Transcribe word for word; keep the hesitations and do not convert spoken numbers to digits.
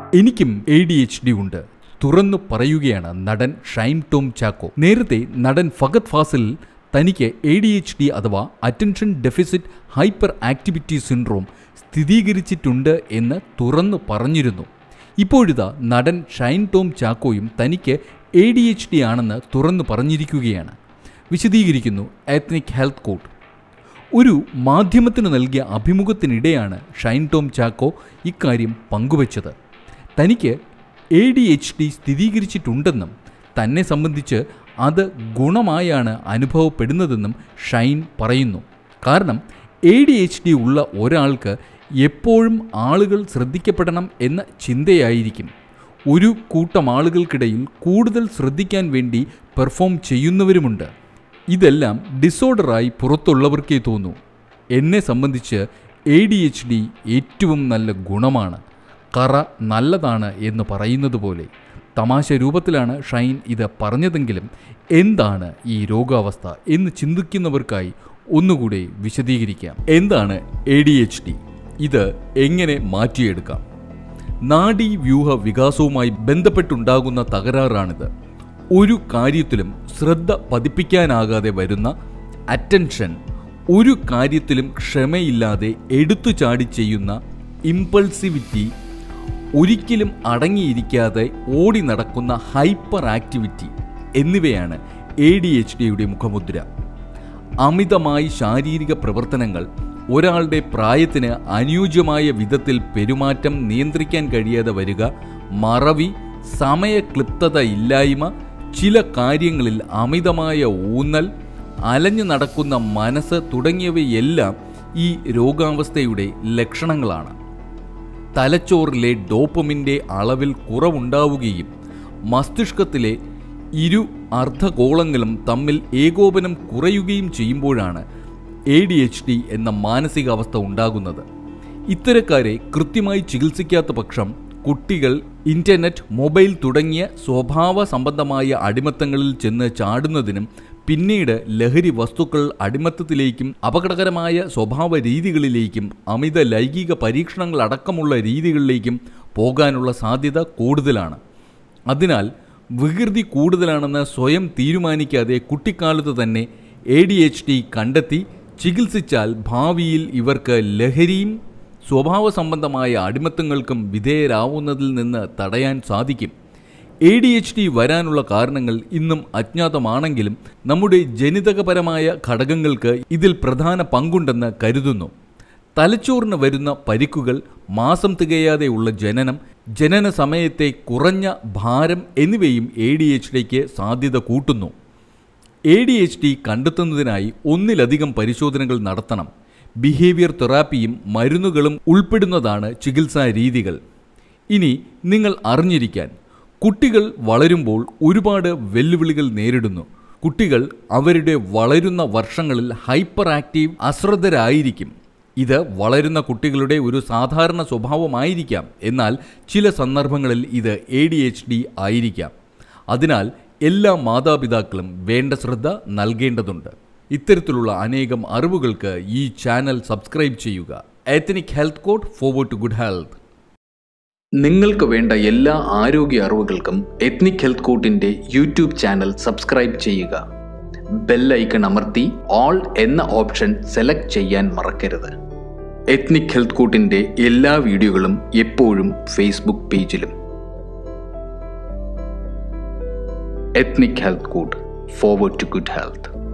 എനിക്കും A D H D ഉണ്ട്, തുറന്നു പറയുകയാണ് നടൻ ഷൈൻ ടോം ചാക്കോ. നേരത്തെ നടൻ ഫഹദ് ഫാസിൽ തനിക്ക് എ ഡി എച്ച് ഡി അഥവാ attention deficit hyperactivity syndrome സ്ഥിരീകരിച്ചിട്ടുണ്ട് എന്ന് തുറന്നു പറഞ്ഞിരുന്നു. ഇപ്പോഴിതാ നടൻ ഷൈൻ ടോം ചാക്കോയും തനിക്ക് എ ഡി എച്ച് ഡി ആണെന്ന് തുറന്നു പറഞ്ഞിരിക്കുകയാണ്. വിശദീകരിക്കുന്നു എത്നിക് ഹെൽത്ത് കോഡ്. ഒരു മാധ്യമത്തിന് നൽകിയ അഭിമുഖത്തിനിടെയാണ് ഷൈൻ ടോം ചാക്കോ ഇക്കാര്യം പങ്കുവച്ചത്. തനിക്ക് എ ഡി എച്ച് ഡി സ്ഥിരീകരിച്ചിട്ടുണ്ടെന്നും തന്നെ സംബന്ധിച്ച് അത് ഗുണമായാണ് അനുഭവപ്പെടുന്നതെന്നും ഷൈൻ പറയുന്നു. കാരണം എ ഡി എച്ച് ഡി ഉള്ള ഒരാൾക്ക് എപ്പോഴും ആളുകൾ ശ്രദ്ധിക്കപ്പെടണം എന്ന ചിന്തയായിരിക്കും. ഒരു കൂട്ടം ആളുകൾക്കിടയിൽ കൂടുതൽ ശ്രദ്ധിക്കാൻ വേണ്ടി പെർഫോം ചെയ്യുന്നവരുമുണ്ട്. ഇതെല്ലാം ഡിസോർഡറായി പുറത്തുള്ളവർക്കേ തോന്നൂ. എന്നെ സംബന്ധിച്ച് എ ഡി എച്ച് ഡി ഏറ്റവും നല്ല ഗുണമാണ്, കറ നല്ലതാണ് എന്ന് പറയുന്നത് പോലെ. തമാശ രൂപത്തിലാണ് ഷൈൻ ഇത് പറഞ്ഞതെങ്കിലും എന്താണ് ഈ രോഗാവസ്ഥ എന്ന് ചിന്തിക്കുന്നവർക്കായി ഒന്നുകൂടെ വിശദീകരിക്കാം. എന്താണ് എ ഡി എച്ച് ഡി? ഇത് എങ്ങനെ മാറ്റിയെടുക്കാം? നാഡീവ്യൂഹ വികാസവുമായി ബന്ധപ്പെട്ടുണ്ടാകുന്ന തകരാറാണിത്. ഒരു കാര്യത്തിലും ശ്രദ്ധ പതിപ്പിക്കാനാകാതെ വരുന്ന അറ്റൻഷൻ, ഒരു കാര്യത്തിലും ക്ഷമയില്ലാതെ എടുത്തു ചാടി ചെയ്യുന്ന ഇമ്പൾസിവിറ്റി, ഒരിക്കലും അടങ്ങിയിരിക്കാതെ ഓടി നടക്കുന്ന ഹൈപ്പർ ആക്ടിവിറ്റി എന്നിവയാണ് എ ഡി എച്ച് ഡിയുടെ മുഖമുദ്ര. അമിതമായി ശാരീരിക പ്രവർത്തനങ്ങൾ, ഒരാളുടെ പ്രായത്തിന് അനുയോജ്യമായ വിധത്തിൽ പെരുമാറ്റം നിയന്ത്രിക്കാൻ കഴിയാതെ വരിക, മറവി, സമയക്ലിപ്തത ഇല്ലായ്മ, ചില കാര്യങ്ങളിൽ അമിതമായ ഊന്നൽ, അലഞ്ഞു നടക്കുന്ന മനസ്സ് തുടങ്ങിയവയെല്ലാം ഈ രോഗാവസ്ഥയുടെ ലക്ഷണങ്ങളാണ്. തലച്ചോറിലെ ഡോപ്പമിൻ്റെ അളവിൽ കുറവുണ്ടാവുകയും മസ്തിഷ്കത്തിലെ ഇരു അർദ്ധഗോളങ്ങളും തമ്മിൽ ഏകോപനം കുറയുകയും ചെയ്യുമ്പോഴാണ് എ ഡി എച്ച് ഡി എന്ന മാനസികാവസ്ഥ ഉണ്ടാകുന്നത്. ഇത്തരക്കാരെ കൃത്യമായി ചികിത്സിക്കാത്ത പക്ഷം കുട്ടികൾ ഇൻ്റർനെറ്റ്, മൊബൈൽ തുടങ്ങിയ സ്വഭാവ സംബന്ധമായ അടിമത്തങ്ങളിൽ ചെന്ന് ചാടുന്നതിനും പിന്നീട് ലഹരി വസ്തുക്കൾ അടിമത്തത്തിലേക്കും അപകടകരമായ സ്വഭാവ രീതികളിലേക്കും അമിത ലൈംഗിക പരീക്ഷണങ്ങൾ അടക്കമുള്ള രീതികളിലേക്കും പോകാനുള്ള സാധ്യത കൂടുതലാണ്. അതിനാൽ വികൃതി കൂടുതലാണെന്ന് സ്വയം തീരുമാനിക്കാതെ കുട്ടിക്കാലത്ത് തന്നെ എ ഡി എച്ച് ഡി കണ്ടെത്തി ചികിത്സിച്ചാൽ ഭാവിയിൽ ഇവർക്ക് ലഹരിയും സ്വഭാവ സംബന്ധമായ അടിമത്തങ്ങൾക്കും വിധേയരാവുന്നതിൽ നിന്ന് തടയാൻ സാധിക്കും. എ ഡി എച്ച് ഡി വരാനുള്ള കാരണങ്ങൾ ഇന്നും അജ്ഞാതമാണെങ്കിലും നമ്മുടെ ജനിതകപരമായ ഘടകങ്ങൾക്ക് ഇതിൽ പ്രധാന പങ്കുണ്ടെന്ന് കരുതുന്നു. തലച്ചോറിന് വരുന്ന പരിക്കുകൾ, മാസം തികയാതെയുള്ള ജനനം, ജനന സമയത്തെ കുറഞ്ഞ ഭാരം എന്നിവയും എ ഡി എച്ച് ഡിക്ക് സാധ്യത കൂട്ടുന്നു. എ ഡി എച്ച് ഡി കണ്ടെത്തുന്നതിനായി ഒന്നിലധികം പരിശോധനകൾ നടത്തണം. ബിഹേവിയർ തെറാപ്പിയും മരുന്നുകളും ഉൾപ്പെടുന്നതാണ് ചികിത്സാ രീതികൾ. ഇനി നിങ്ങൾ അറിഞ്ഞിരിക്കാൻ, കുട്ടികൾ വളരുമ്പോൾ ഒരുപാട് വെല്ലുവിളികൾ നേരിടുന്നു. കുട്ടികൾ അവരുടെ വളരുന്ന വർഷങ്ങളിൽ ഹൈപ്പർ ആക്റ്റീവ്, അശ്രദ്ധരായിരിക്കും. ഇത് വളരുന്ന കുട്ടികളുടെ ഒരു സാധാരണ സ്വഭാവമായിരിക്കാം. എന്നാൽ ചില സന്ദർഭങ്ങളിൽ ഇത് എ ഡി എച്ച് ഡി ആയിരിക്കാം. അതിനാൽ എല്ലാ മാതാപിതാക്കളും വേണ്ട ശ്രദ്ധ നൽകേണ്ടതുണ്ട്. ഇത്തരത്തിലുള്ള അനേകം അറിവുകൾക്ക് ഈ ചാനൽ സബ്സ്ക്രൈബ് ചെയ്യുക. Ethnic health code, forward to good health. നിങ്ങൾക്ക് വേണ്ട എല്ലാ ആരോഗ്യ അറിവുകൾക്കും എത്നിക് ഹെൽത്ത് കോഡിൻ്റെ യൂട്യൂബ് ചാനൽ സബ്സ്ക്രൈബ് ചെയ്യുക. ബെൽ ഐക്കൺ അമർത്തി ഓൾ എന്ന ഓപ്ഷൻ സെലക്ട് ചെയ്യാൻ മറക്കരുത്. എത്നിക് ഹെൽത്ത് കോഡിൻ്റെ എല്ലാ വീഡിയോകളും എപ്പോഴും ഫേസ്ബുക്ക് പേജിലും. Ethnic health code, forward to good health.